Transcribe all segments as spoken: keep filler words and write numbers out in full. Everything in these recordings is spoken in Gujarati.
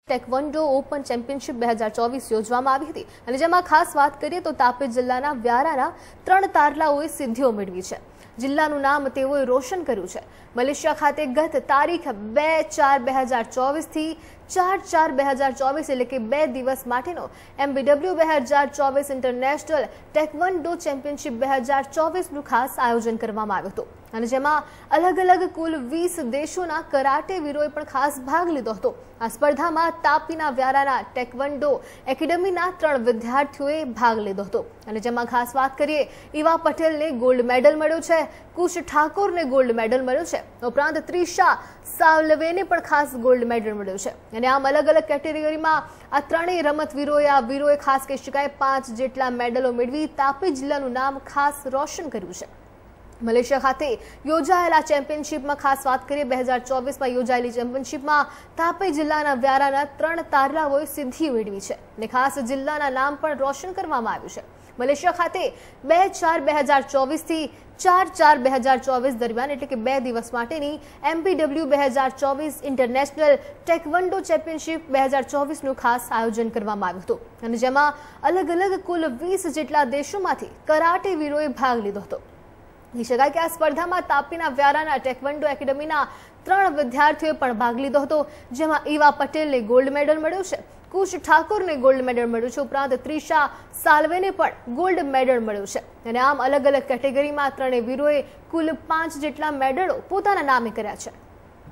ટેકવોન્ડો ઓપન ચેમ્પિયનશિપ બે હજાર ચોવીસ યોજવામાં આવી હતી અને જેમાં ખાસ વાત કરીએ તો તાપી જિલ્લાના વ્યારાના ત્રણ તારલાઓએ સિદ્ધિઓ મેળવી છે। જિલ્લાનું નામ તેઓએ રોશન કર્યું છે। મલેશિયા ખાતે ગત તારીખ બે ચાર બે હજાર ચોવીસથી ચાર ચાર બે હજાર ચોવીસ એટલે કે બે દિવસ માટેનો એમબીડબલ્યુ બે હજાર ચોવીસ ઇન્ટરનેશનલ ટેકવોન્ડો ચેમ્પિયનશિપ બે હજાર ચોવીસનું ખાસ આયોજન કરવામાં આવ્યું હતું અને જેમાં અલગ અલગ કુલ વીસ દેશોના કરાટે વીરોએ પણ ખાસ ભાગ લીધો હતો। આ સ્પર્ધામાં તાપીના વ્યારાના ટેકવોન્ડો એકેડેમીના ત્રણ વિદ્યાર્થીઓએ ભાગ લીધો હતો અને જેમાં ખાસ વાત કરીએ ઈવા પટેલને ગોલ્ડ મેડલ મળ્યો છે, કુશ ઠાકોરને ગોલ્ડ મેડલ મળ્યો છે, ઉપરાંત ત્રિષા સાવલવેને પણ ખાસ ગોલ્ડ મેડલ મળ્યો છે અને આમ અલગ અલગ કેટેગરીમાં આ ત્રણેય રમતવીરોએ આ વીરોએ ખાસ કહી શકાય પાંચ જેટલા મેડલો મેળવી તાપી જિલ્લાનું નામ ખાસ રોશન કર્યું છે। મલેશિયા ખાતે યોજાયેલા ચેમ્પિયનશિપમાં ખાસ વાત કરીએ બે હજાર ચોવીસમાં યોજાયેલી ચેમ્પિયનશિપમાં તાપી જિલ્લાના વ્યારાના ત્રણ તારલાઓએ સિદ્ધિ મેળવી છે અને ખાસ જિલ્લાના નામ પણ રોશન કરવામાં આવ્યું છે। મલેશિયા ખાતે બે ચાર બે હજાર ચોવીસથી ચાર ચાર બે હજાર ચોવીસ દરમિયાન એટલે કે બે દિવસ માટેની એમપીડબલ્યુ બે હજાર ચોવીસ ઇન્ટરનેશનલ ટેકવોન્ડો ચેમ્પિયનશિપ બે હજાર ચોવીસનું ખાસ આયોજન કરવામાં આવ્યું હતું અને જેમાં અલગ અલગ કુલ વીસ જેટલા દેશોમાંથી કરાટે વીરોએ ભાગ લીધો હતો। કહી શકાય કે આ સ્પર્ધામાં તાપીના વ્યારાના ટેકવોન્ડો એકેડેમીના ત્રણ વિદ્યાર્થીઓએ પણ ભાગ લીધો હતો જેમાં ઈવા પટેલને ગોલ્ડ મેડલ મળ્યો છે, કુશ ઠાકોરને ગોલ્ડ મેડલ મળ્યું છે, ઉપરાંત ત્રિષા સાલ્વેને પણ ગોલ્ડ મેડલ મળ્યું છે અને આમ અલગ અલગ કેટેગરીમાં ત્રણેય વીરોએ કુલ પાંચ જેટલા મેડલો પોતાના નામે કર્યા છે।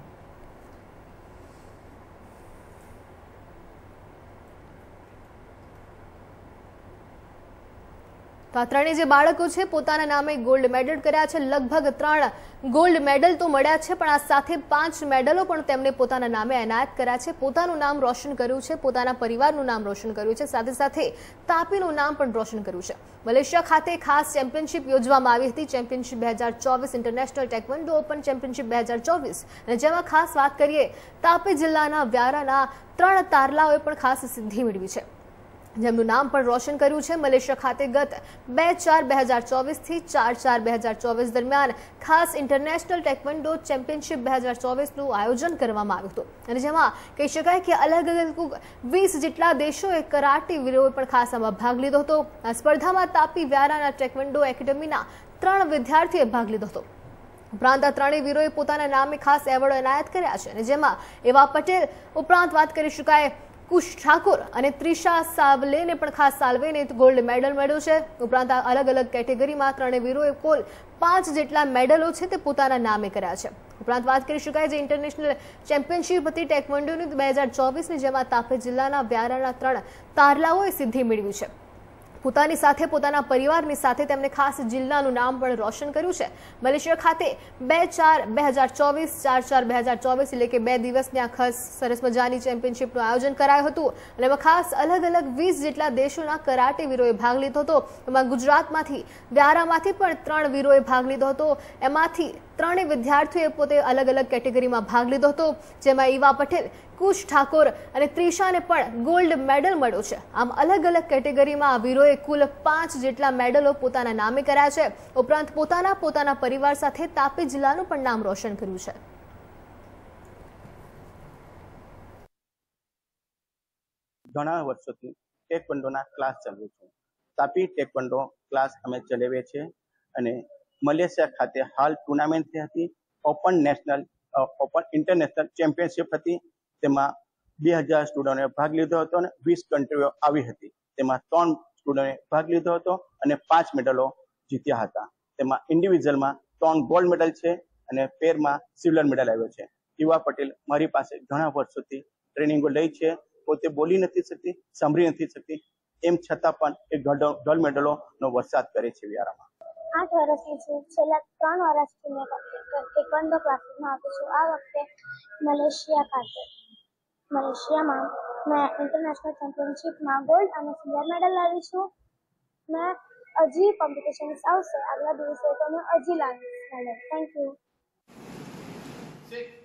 તો આ ત્રણેય જે બાળકો છે પોતાના નામે ગોલ્ડ મેડલ કર્યા છે। લગભગ ત્રણ ગોલ્ડ મેડલ તો મળ્યા છે પણ આ સાથે પાંચ મેડલો પણ તેમને પોતાના નામે એનાયત કર્યા છે, પોતાનું નામ રોશન કર્યું છે, પોતાના પરિવારનું નામ રોશન કર્યું છે, સાથે સાથે તાપીનું નામ પણ રોશન કર્યું છે। મલેશિયા ખાતે ખાસ ચેમ્પિયનશિપ યોજવામાં આવી હતી, ચેમ્પિયનશિપ બે હજાર ચોવીસ ઇન્ટરનેશનલ ટેકવોન્ડો ઓપન ચેમ્પિયનશિપ બે હજાર ચોવીસ અને જેમાં ખાસ વાત કરીએ તાપી જિલ્લાના વ્યારાના ત્રણ તારલાઓએ પણ ખાસ સિદ્ધિ મેળવી છે જેમનું નામ પણ રોશન કર્યું છે। મલેશિયા ખાતે ગત બે ચાર બે હજાર ચોવીસથી ચાર ચાર બે હજાર ચોવીસ દરમિયાન ખાસ ઇન્ટરનેશનલ ટેકવોન્ડો ચેમ્પિયનશિપ બે હજાર ચોવીસનું આયોજન કરવામાં આવ્યું હતું અને જેમાં કહી શકાય કે અલગ અલગ વીસ જેટલા દેશોએ કરાટે વીરોએ પણ ખાસ આમાં ભાગ લીધો હતો। આ સ્પર્ધામાં તાપી વ્યારાના ટેકવોન્ડો એકેડેમીના ત્રણ વિદ્યાર્થીઓએ ભાગ લીધો હતો, ઉપરાંત આ ત્રણેય વીરોએ પોતાના નામે ખાસ એવોર્ડો એનાયત કર્યા છે અને જેમાં ઈવા પટેલ ઉપરાંત વાત કરી શકાય કુશ ઠાકોર અને ત્રિષા સાવલેને પણ ખાસ સાલ્વેને ગોલ્ડ મેડલ મળ્યો છે, ઉપરાંત આ અલગ અલગ કેટેગરીમાં ત્રણેય વીરોએ કુલ પાંચ જેટલા મેડલો છે તે પોતાના નામે કર્યા છે। ઉપરાંત વાત કરી શકાય જે ઇન્ટરનેશનલ ચેમ્પિયનશિપ હતી ટેકવોન્ડોની બે હજાર ચોવીસની જેમાં તાપી જિલ્લાના વ્યારાના ત્રણ તારલાઓએ સિદ્ધિ મેળવી છે। પોતાની સાથે પોતાના પરિવારની સાથે તેમણે ખાસ જિલ્લાનું નામ પણ રોશન કર્યું છે। મલેશિયા ખાતે બે ચાર બે હજાર ચોવીસ ચાર ચાર બે હજાર ચોવીસ એટલે કે બે દિવસની આ ખાસ સરસ મજાની ચેમ્પિયનશિપનું આયોજન કરાયું હતું અને એમાં ખાસ અલગ અલગ વીસ જેટલા દેશોના કરાટે વીરોએ ભાગ લીધો હતો। એમાં ગુજરાતમાંથી વ્યારામાંથી પણ ત્રણ વીરોએ ભાગ લીધો હતો, એમાંથી ત્રણેય વિદ્યાર્થીઓએ પોતે અલગ અલગ કેટેગરીમાં ભાગ લીધો હતો જેમાં ઈવા પટેલ, કુશ ઠાકોર અને ત્રિષાને પણ ગોલ્ડ મેડલ મળ્યો છે। આમ અલગ અલગ કેટેગરીમાં આ વીરોએ કુલ પાંચ જેટલા મેડલો પોતાના નામે કર્યા છે, ઉપરાંત પોતાના પોતાના પરિવાર સાથે તાપી જિલ્લાનું પણ નામ રોશન કર્યું છે। ઘણા વર્ષોથી ટેકવોન્ડોના ક્લાસ ચલાવું છું। તાપી ટેકવોન્ડો ક્લાસ અમે ચલાવીએ છીએ અને મલેશિયા ખાતે હાલ ટુર્નામેન્ટ થઈ હતી, open national open international championship હતી, તેમાં બે હજાર સ્ટુડન્ટોએ ભાગ લીધો હતો અને વીસ કન્ટ્રીઓ આવી હતી, તેમાં ત્રણ સ્ટુડન્ટોએ ભાગ લીધો હતો અને પાંચ મેડલો જીત્યા હતા। તેમાં ઇન્ડિવિજ્યુઅલમાં ત્રણ ગોલ્ડ મેડલ છે અને પેરમાં સિલ્વર મેડલ આવ્યો છે। ઈવા પટેલ મારી પાસે ઘણા વર્ષોથી ટ્રેનિંગો લઈ છે, પોતે બોલી નથી શકતી, સાંભળી નથી શકતી, એમ છતાં પણ એ ગોલ્ડ મેડલોનો વરસાદ કરે છે વ્યારામાં। આઠ વર્ષની છું, છેલ્લા ત્રણ વર્ષથી મેં ટેકવોન્ડો ક્લાસીસમાં આપું છું। આ વખતે મલેશિયા ખાતે મલેશિયામાં મેં ઇન્ટરનેશનલ ચેમ્પિયનશિપમાં ગોલ્ડ અને સિલ્વર મેડલ લાવી છું। મેં હજી કોમ્પિટિશન્સ આવશે આગલા દિવસે તો મેં હજી લાવીશ મેડલ। Thank you.